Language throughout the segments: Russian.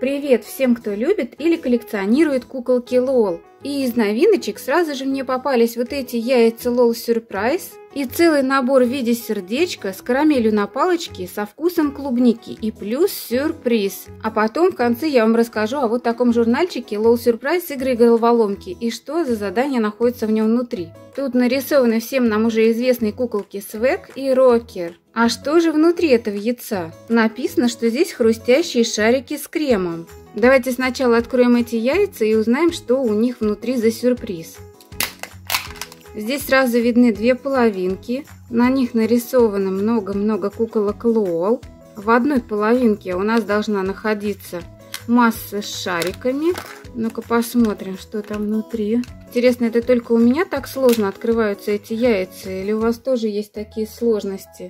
Привет всем, кто любит или коллекционирует куколки Лол. И из новиночек сразу же мне попались вот эти яйца Лол Сюрприз и целый набор в виде сердечка с карамелью на палочке со вкусом клубники и плюс сюрприз. А потом в конце я вам расскажу о вот таком журнальчике Лол Сюрприз игры головоломки и что за задание находится в нем внутри. Тут нарисованы всем нам уже известные куколки Свэг и Рокер. А что же внутри этого яйца? Написано, что здесь хрустящие шарики с кремом. Давайте сначала откроем эти яйца и узнаем, что у них внутри за сюрприз. Здесь сразу видны две половинки. На них нарисовано много-много куколок Лол. В одной половинке у нас должна находиться масса с шариками. Ну-ка посмотрим, что там внутри. Интересно, это только у меня так сложно открываются эти яйца? Или у вас тоже есть такие сложности?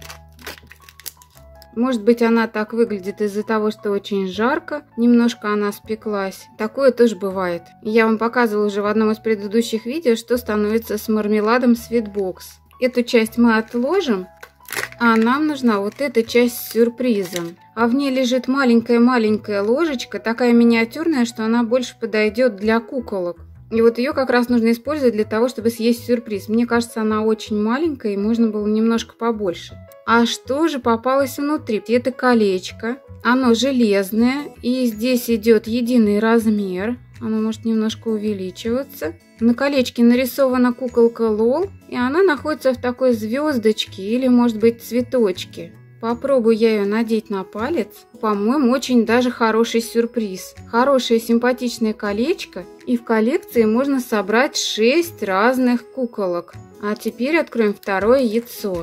Может быть, она так выглядит из-за того, что очень жарко, немножко она спеклась. Такое тоже бывает. Я вам показывала уже в одном из предыдущих видео, что становится с мармеладом Sweetbox. Эту часть мы отложим, а нам нужна вот эта часть с сюрпризом. А в ней лежит маленькая-маленькая ложечка, такая миниатюрная, что она больше подойдет для куколок. И вот ее как раз нужно использовать для того, чтобы съесть сюрприз. Мне кажется, она очень маленькая, и можно было немножко побольше. А что же попалось внутри? Это колечко. Оно железное, и здесь идет единый размер. Оно может немножко увеличиваться. На колечке нарисована куколка Лол, и она находится в такой звездочке или, может быть, цветочке. Попробую я ее надеть на палец. По-моему, очень даже хороший сюрприз. Хорошее симпатичное колечко. И в коллекции можно собрать 6 разных куколок. А теперь откроем второе яйцо.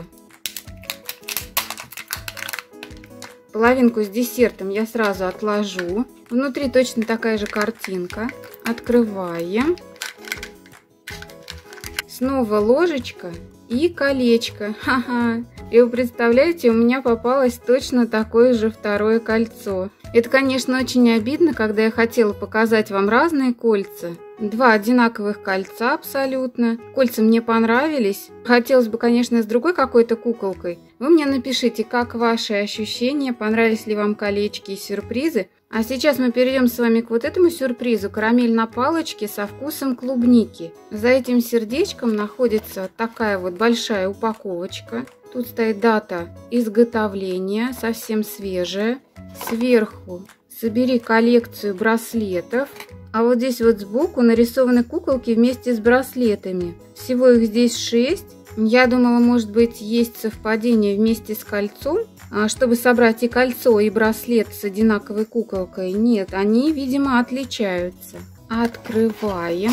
Половинку с десертом я сразу отложу. Внутри точно такая же картинка. Открываем. Снова ложечка и колечко. Ха-ха. И вы представляете, у меня попалось точно такое же второе кольцо. Это, конечно, очень обидно, когда я хотела показать вам разные кольца. Два одинаковых кольца абсолютно. Кольца мне понравились. Хотелось бы, конечно, с другой какой-то куколкой. Вы мне напишите, как ваши ощущения, понравились ли вам колечки и сюрпризы. А сейчас мы перейдем с вами к вот этому сюрпризу. Карамель на палочке со вкусом клубники. За этим сердечком находится такая вот большая упаковочка. Тут стоит дата изготовления, совсем свежая. Сверху собери коллекцию браслетов. А вот здесь вот сбоку нарисованы куколки вместе с браслетами. Всего их здесь 6. Я думала, может быть, есть совпадение вместе с кольцом, чтобы собрать и кольцо, и браслет с одинаковой куколкой. Нет, они, видимо, отличаются. Открываем.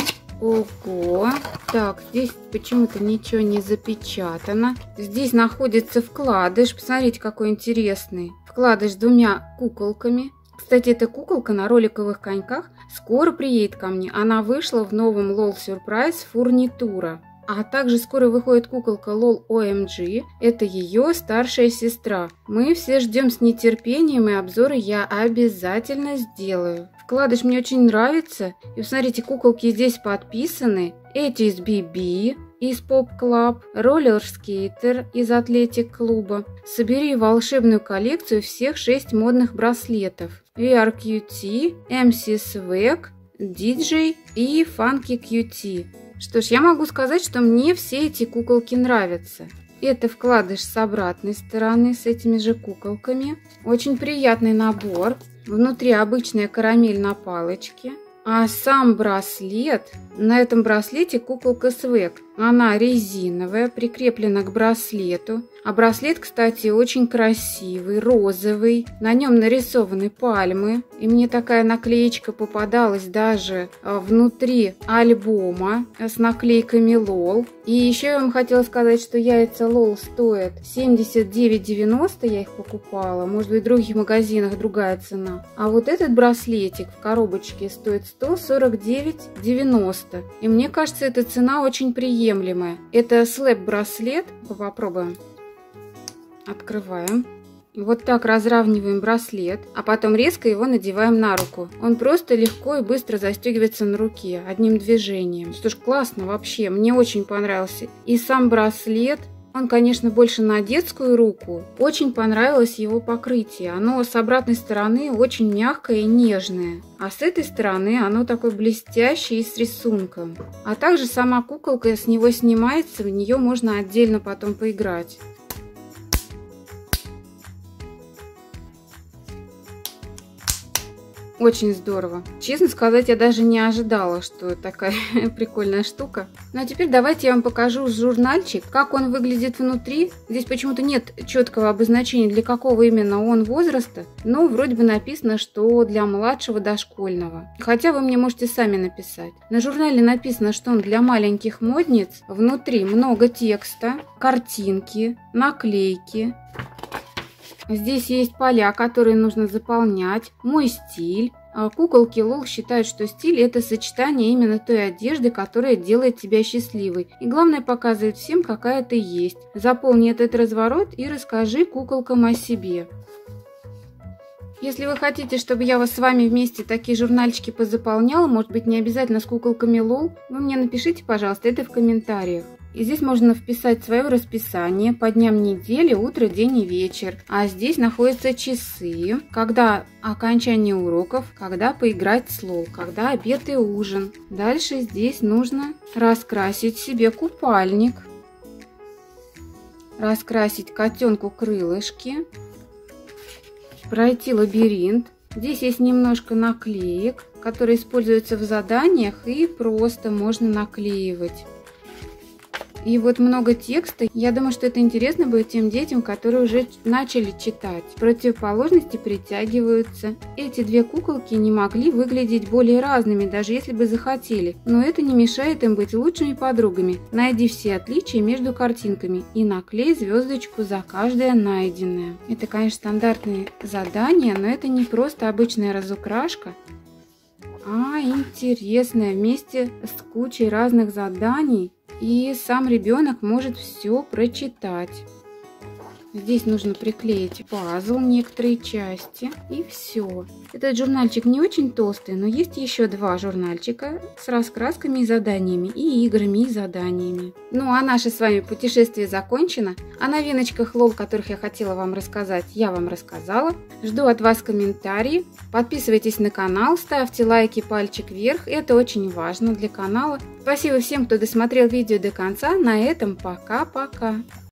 Ого! Так, здесь почему-то ничего не запечатано. Здесь находится вкладыш. Посмотрите, какой интересный. Вкладыш с двумя куколками. Кстати, эта куколка на роликовых коньках скоро приедет ко мне. Она вышла в новом Лол Сюрприз фурнитура. А также скоро выходит куколка Лол OMG. Это ее старшая сестра. Мы все ждем с нетерпением, и обзоры я обязательно сделаю. Вкладыш мне очень нравится. И посмотрите, куколки здесь подписаны. Эти из BB, из Pop Club, Roller Skater из Атлетик Клуба. Собери волшебную коллекцию всех 6 модных браслетов. VRQT, MC Swag, DJ и Funky QT. Что ж, я могу сказать, что мне все эти куколки нравятся. Это вкладыш с обратной стороны, с этими же куколками. Очень приятный набор. Внутри обычная карамель на палочке. А сам браслет, на этом браслете куколка Свэг. Она резиновая, прикреплена к браслету. А браслет, кстати, очень красивый, розовый. На нем нарисованы пальмы. И мне такая наклеечка попадалась даже внутри альбома с наклейками Лол. И еще я вам хотела сказать, что яйца Лол стоят 79,90. Я их покупала. Может быть, в других магазинах другая цена. А вот этот браслетик в коробочке стоит 149,90. И мне кажется, эта цена очень приемлемая. Это слэп-браслет. Попробуем. Открываем. Вот так разравниваем браслет, а потом резко его надеваем на руку. Он просто легко и быстро застегивается на руке одним движением. Что ж, классно вообще, мне очень понравился и сам браслет, Он, конечно, больше на детскую руку. Очень понравилось его покрытие. Оно с обратной стороны очень мягкое и нежное. А с этой стороны оно такое блестящее и с рисунком. А также сама куколка с него снимается, в нее можно отдельно потом поиграть. Очень здорово. Честно сказать, я даже не ожидала, что такая прикольная штука. Ну а теперь давайте я вам покажу журнальчик, как он выглядит внутри. Здесь почему-то нет четкого обозначения, для какого именно он возраста, но вроде бы написано, что для младшего дошкольного. Хотя вы мне можете сами написать. На журнале написано, что он для маленьких модниц. Внутри много текста, картинки, наклейки. Здесь есть поля, которые нужно заполнять, мой стиль. Куколки Лол считают, что стиль – это сочетание именно той одежды, которая делает тебя счастливой. И главное, показывает всем, какая ты есть. Заполни этот разворот и расскажи куколкам о себе. Если вы хотите, чтобы я с вами вместе такие журнальчики позаполняла, может быть, не обязательно с куколками Лол, вы мне напишите, пожалуйста, это в комментариях. И здесь можно вписать свое расписание по дням недели, утро, день и вечер. А здесь находятся часы, когда окончание уроков, когда поиграть с Лол, когда обед и ужин. Дальше здесь нужно раскрасить себе купальник, раскрасить котенку крылышки, пройти лабиринт. Здесь есть немножко наклеек, которые используются в заданиях и просто можно наклеивать. И вот много текста. Я думаю, что это интересно будет тем детям, которые уже начали читать. Противоположности притягиваются. Эти две куколки не могли выглядеть более разными, даже если бы захотели. Но это не мешает им быть лучшими подругами. Найди все отличия между картинками и наклей звездочку за каждое найденное. Это, конечно, стандартные задания, но это не просто обычная разукрашка, а интересная вместе с кучей разных заданий. И сам ребенок может все прочитать. Здесь нужно приклеить пазл, некоторые части, и все. Этот журнальчик не очень толстый, но есть еще два журнальчика с раскрасками и заданиями, и играми и заданиями. Ну а наше с вами путешествие закончено. О новиночках Лол, которых я хотела вам рассказать, я вам рассказала. Жду от вас комментарии. Подписывайтесь на канал, ставьте лайки, пальчик вверх. Это очень важно для канала. Спасибо всем, кто досмотрел видео до конца. На этом пока-пока.